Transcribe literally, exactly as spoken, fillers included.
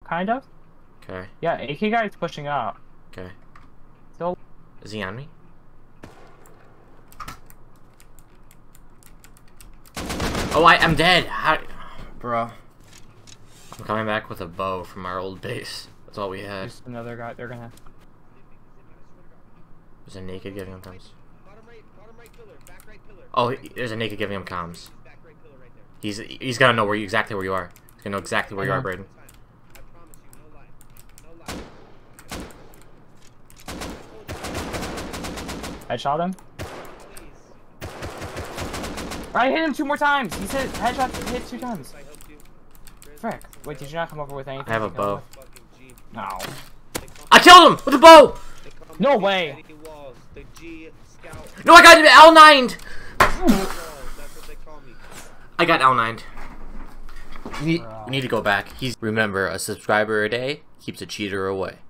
kind of. Okay. Yeah, A K guy is pushing up. Okay. Still. Is he on me? Oh, I, I'm dead! How... Bro. I'm coming back with a bow from our old base. That's all we had. Just another guy. They're gonna. There's a naked giving him comms. Oh, he, there's a naked giving him comms. He's he's gonna know where you exactly where you are. He's gonna know exactly where you are, Braden. I shot him. I hit him two more times. He said headshot hit two times. Frick. Wait, did you not come over with anything? I have a bow. No. I killed him with a bow. No way. No, I got L nined. I got L nined. We need, we need to go back. He's remember a subscriber a day keeps a cheater away.